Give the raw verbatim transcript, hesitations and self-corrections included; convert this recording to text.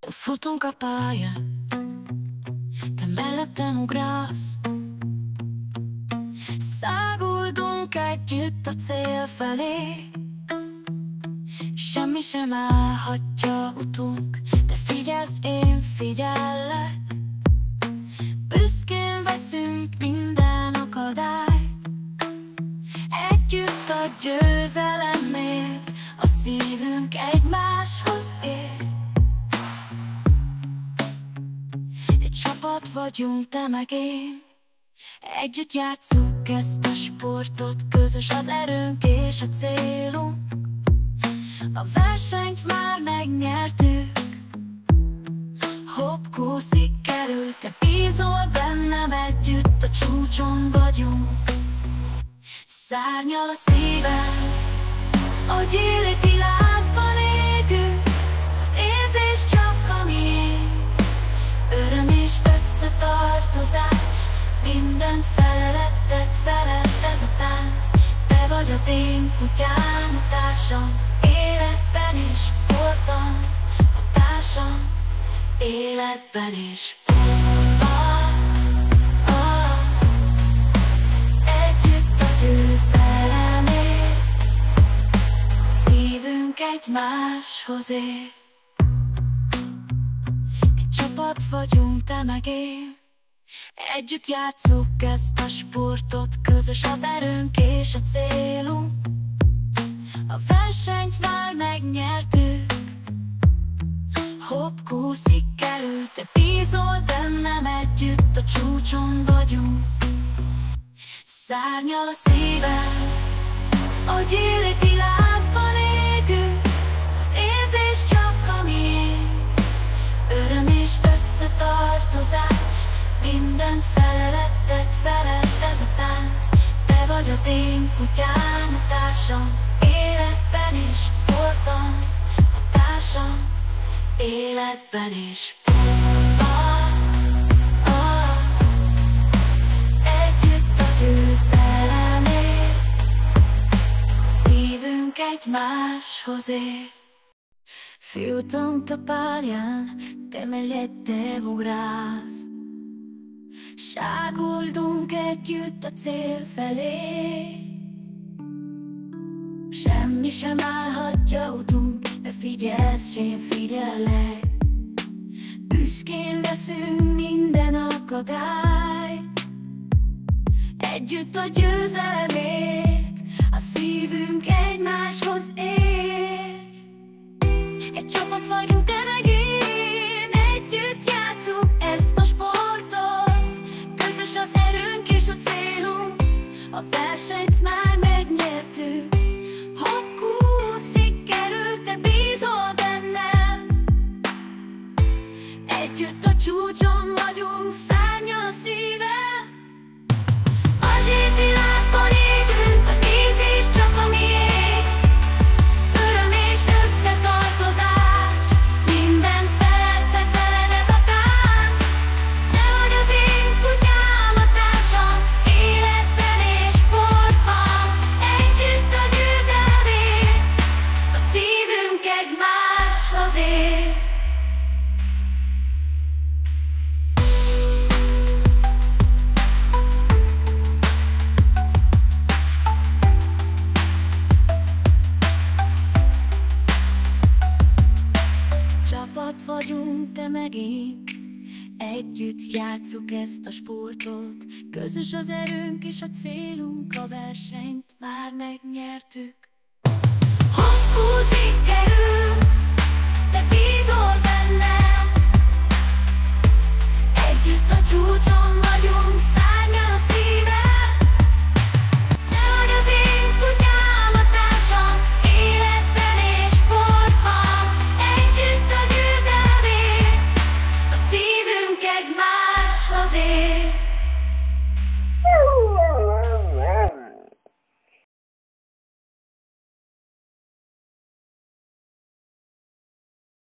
Futunk a pályán, te mellettem ugrálsz. Száguldunk együtt a cél felé. Semmi sem állhatja utunk, de figyelsz, én figyellek. Büszkén veszünk minden akadályt. Együtt a győzelemért, a szívünk egymáshoz ér. Egy csapat vagyunk, te meg én. Együtt játsszuk ezt a sportot, közös az erőnk és a célunk. A versenyt már megnyertük, hopp, sikerült, te bízol bennem, együtt a csúcson vagyunk. Szárnyal a szívem, agility lázban égünk, az érzés csak a miénk. Öröm és összetartozás, mindent felelettet feled ez a tánc. Te vagy az én kutyám, a társam, életben és sportban, a társam, életben és sportban. Ah, együtt a győzelemért, szívünk egymáshoz ér. Egy csapat vagyunk, te meg én. Együtt játsszuk ezt a sportot, közös az erőnk és a célunk. A versenyt már megnyertük, hopp, sikerült, te bízol bennem, együtt a csúcson vagyunk. Szárnyal a szívem, agility lázban égünk, az érzés csak a miénk. Öröm és összetartozás, mindent felelettet feled ez a tánc. Te vagy az én kutyám, a társam, életben és sportban, a társam, életben és sportban. Ah, együtt a győzelemért, szívünk egymáshoz ér. Futunk a pályán, te mellettem ugrálsz. Ságuldunk együtt a cél felé. Semmi sem állhatja utunk, de figyelsz, én figyellek. Büszkén veszünk minden akadályt. Együtt a győzelemért, a szívünk egymáshoz ér. Egy csapat vagyunk, te meg én. Együtt játsszuk ezt a sportot, közös az erőnk és a célunk. A versenyt már megnyertük, hopp, sikerült, te bízol bennem. Együtt a csúcson vagyunk, szárnyal a szívem. Agility lázban égünk, az érzés csak a miénk. Öröm és összetartozás, mindent felettet veled ez a tánc. Te vagy az én kutyám, a társam, életben és sportban. Együtt a győzelemért, a szívünk egymáshoz ér. Csapat vagyunk, te meg én. Együtt játsszuk ezt a sportot, közös az erőnk és a célunk. A versenyt már megnyertük, hopp, sikerül, te bízol bennem. Együtt a csúcson vagyunk, szárnyal a szívem. Te vagy az én kutyám, a társam, életben és sportban. Együtt a győzelemért, a szívünk egymáshoz ér.